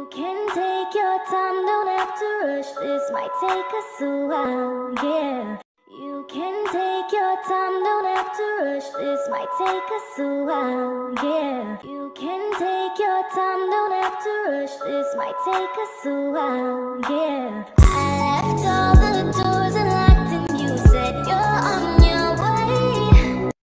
can take your time, don't have to rush. This might take us a while, yeah. You can take your time, don't have to rush. This might take us a while, yeah. You can take your time, don't have to rush. This might take us a while, yeah.